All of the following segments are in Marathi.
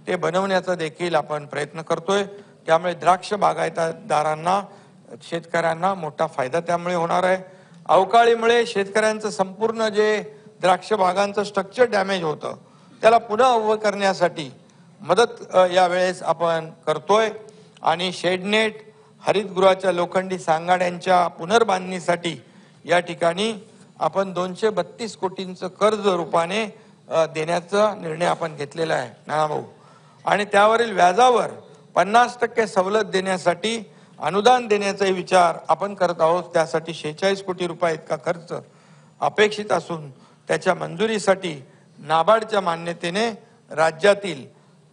ते बनवण्याचा देखील आपण प्रयत्न करतोय। त्यामुळे द्राक्ष बागायतदारांना शेतकऱ्यांना मोठा फायदा त्यामुळे होणार आहे। अवकाळीमुळे शेतकऱ्यांचं संपूर्ण जे द्राक्ष बागांचं स्ट्रक्चर डॅमेज होतं त्याला पुन्हा उभं करण्यासाठी मदत यावेळेस आपण करतोय आणि शेडनेट हरितगृहाच्या लोखंडी सांगाड्यांच्या पुनर्बांधणीसाठी या ठिकाणी आपण 232 कोटींचं कर्ज रूपाने देण्याचा निर्णय आपण घेतलेला आहे नानाभाऊ। आणि त्यावरील व्याजावर 50% सवलत देण्यासाठी अनुदान देण्याचा विचार आपण करत आहोत। त्यासाठी 46 कोटी रुपये इतका खर्च अपेक्षित असून त्याच्या मंजुरीसाठी नाबार्डच्या मान्यतेने राज्यातील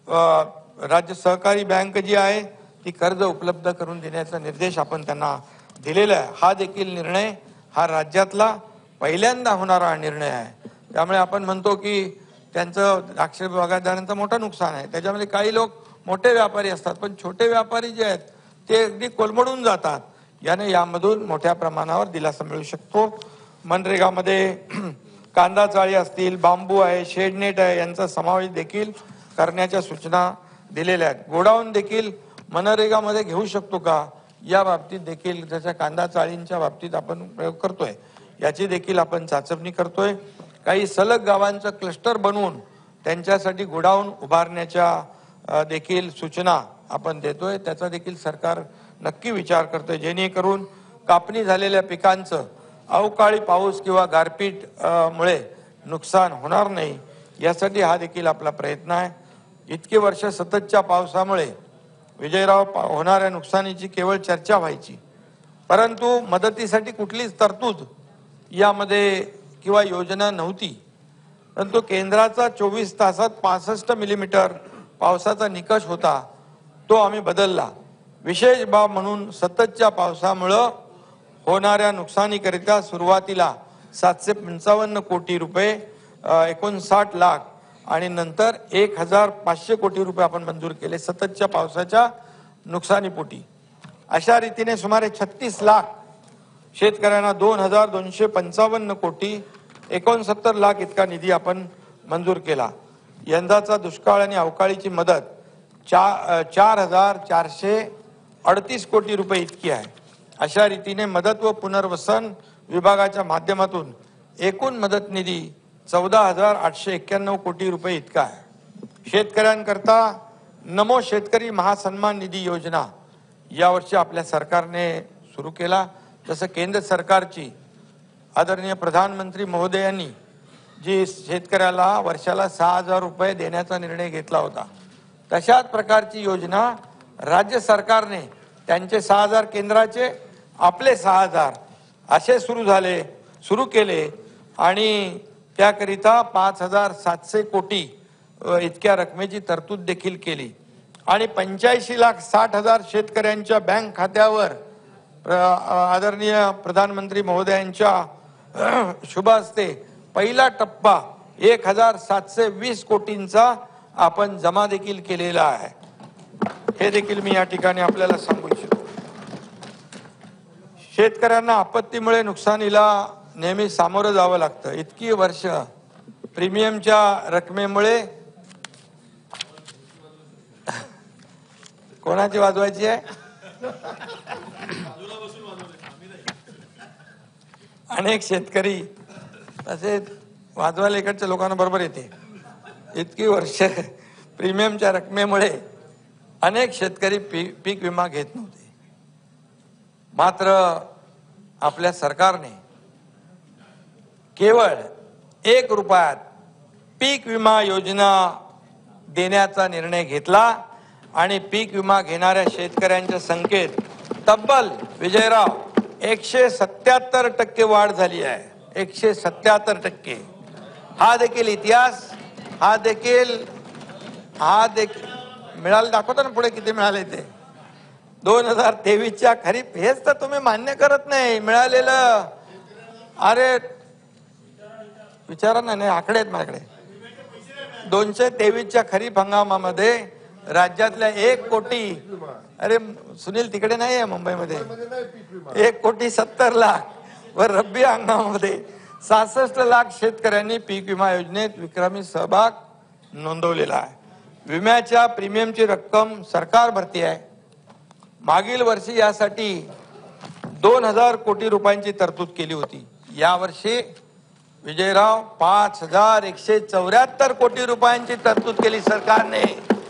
राज्य सहकारी बँक जी आहे ती कर्ज उपलब्ध करून देण्याचा निर्देश आपण त्यांना दिलेला आहे। हा देखील निर्णय हा राज्यातला पहिल्यांदा होणारा निर्णय आहे। त्यामुळे आपण म्हणतो की त्यांचं द्राक्ष बागायतदारांचं मोठं नुकसान आहे। त्याच्यामध्ये काही लोक मोठे व्यापारी असतात पण छोटे व्यापारी जे आहेत ते अगदी कोलमडून जातात। यामधून मोठ्या प्रमाणावर दिलासा मिळू शकतो। मनरेगामध्ये कांदा चाळी असतील, बांबू आहे, शेडनेट आहे यांचा समावेश देखील करण्याच्या सूचना दिलेल्या आहेत। गोडाऊन देखील मनरेगामध्ये घेऊ शकतो का या बाबतीत देखील जशा कांदा चाळींच्या बाबतीत आपण प्रयोग करतोय याची देखील आपण चाचपणी करतोय। काही सलग गावांचं क्लस्टर बनवून त्यांच्यासाठी गोडाऊन उभारण्याच्या देखील सूचना आपण देतोय। त्याचा देखील सरकार नक्की विचार करतोय जेणेकरून कापणी झालेल्या पिकांचं अवकाळी पाऊस किंवा गारपीट मुळे नुकसान होणार नाही यासाठी हा देखील आपला प्रयत्न आहे। इतके वर्ष सततच्या पावसामुळे विजयराव होणाऱ्या नुकसानीची केवळ चर्चा व्हायची परंतु मदतीसाठी कुठलीच तरतूद यामध्ये किंवा योजना नव्हती। परंतु केंद्राचा 24 तासात 65 मिलीमीटर पावसाचा निकष होता तो आम्ही बदलला। विशेष बाब म्हणून सततच्या पावसामुळे होणाऱ्या नुकसानीकरिता सुरुवातीला 755 कोटी रुपये 59 लाख आणि नंतर 1500 कोटी रुपये आपण मंजूर केले सततच्या पावसाच्या नुकसानीपोटी। अशा रीतीने सुमारे 36 लाख शेतकऱ्यांना 2255 कोटी 69 लाख इतका निधी आपण मंजूर केला। यंदाचा दुष्काळ आणि अवकाळीची मदत 4438 कोटी रुपये इतकी आहे। अशा रीतीने मदत व पुनर्वसन विभागाच्या माध्यमातून एकूण मदत निधी 14891 कोटी रुपये इतका आहे। शेतकऱ्यांकरता नमो शेतकरी महासन्मान निधी योजना यावर्षी आपल्या सरकारने सुरू केला। जसं केंद्र सरकारची आदरणीय प्रधानमंत्री महोदयांनी जी शेतकऱ्याला वर्षाला 6000 रुपये देण्याचा निर्णय घेतला होता तशाच प्रकारची योजना राज्य सरकारने त्यांचे 6000 केंद्राचे आपले 6000 असे सुरू केले आणि त्याकरिता 5700 कोटी इतक्या रकमेची तरतूद देखील केली आणि 85,60,000 शेतकऱ्यांच्या बँक खात्यावर आदरणीय प्रधानमंत्री महोदयांच्या शुभ हस्ते पहिला टप्पा 1720 कोटींचा आपण जमा देखील केलेला आहे। हे देखील मी या ठिकाणी आपल्याला सांगू इच्छितो। शेतकऱ्यांना आपत्तीमुळे नुकसानीला नेहमी सामोरं जावं लागतं। इतकी वर्ष प्रीमियमच्या रकमेमुळे कोणाची वाजवायची आहे अनेक शेतकरी तसेच वाजवायला इकडच्या लोकांना बरोबर येते। इतकी वर्ष प्रीमियमच्या रकमेमुळे अनेक शेतकरी पीक विमा घेत नव्हते। मात्र आपल्या सरकारने केवळ 1 रुपयात पीक विमा योजना देण्याचा निर्णय घेतला आणि पीक विमा घेणाऱ्या शेतकऱ्यांच्या संख्येत तब्बल विजयराव 177% वाढ झाली आहे। 177%। हा देखील इतिहास हा देखील मिळाले दाखवतो ना पुढे किती मिळाले ते 2023च्या खरीप। हेच तर तुम्ही मान्य करत नाही मिळालेलं। अरे विचारा ना, नाही आकडे आहेत माझ्याकडे। 223च्या खरीप हंगामामध्ये राज्यातल्या 1 कोटी, अरे सुनील तिकडे नाही आहे मुंबईमध्ये, 1,70,00,000 व रब्बी हंगामामध्ये 66 लाख शेतकऱ्यांनी पीक विमा योजनेत विक्रमी सहभाग नोंदवलेला आहे। विम्याच्या प्रीमियमची रक्कम सरकार भरती आहे. मागील वर्षी यासाठी 2000 कोटी रुपयांची तरतूद केली होती. यावर्षी विजयराव 5174 कोटी रुपयांची तरतूद केली सरकारने.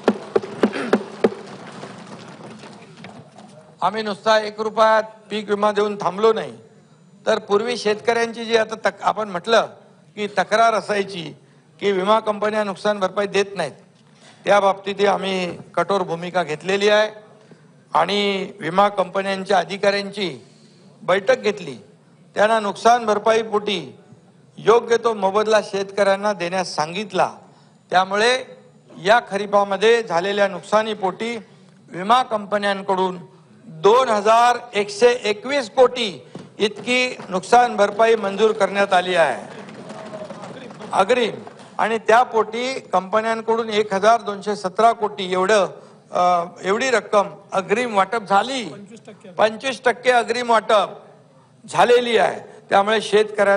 आम्ही नुसता 1 रुपयात पीक विमा देऊन थांबलो नाही, तर पूर्वी शेतकऱ्यांची जी आता आपण म्हटलं की तक्रार असायची की विमा कंपन्या नुकसान भरपाई देत नाहीत, त्या बाबतीत आम्ही कठोर भूमिका घेतलेली आहे आणि विमा कंपन्यांच्या अधिकाऱ्यांची बैठक घेतली. त्यांना नुकसान भरपाई पोटी योग्य तो मोबदला शेतकऱ्यांना देण्यास सांगितला. त्यामुळे या खरीपामध्ये झालेल्या नुकसानीपोटी विमा कंपन्यांकडून 2121 कोटी इतकी नुकसान भरपाई मंजूर करण्यात आली आहे अग्रिम, आणि त्यापोटी कंपन्यांकडून 1217 कोटी एवढी रक्कम अग्रिम वाटप झाली. 25% अग्रिम वाटप झालेली आहे. त्यामुळे शेतकऱ्यांना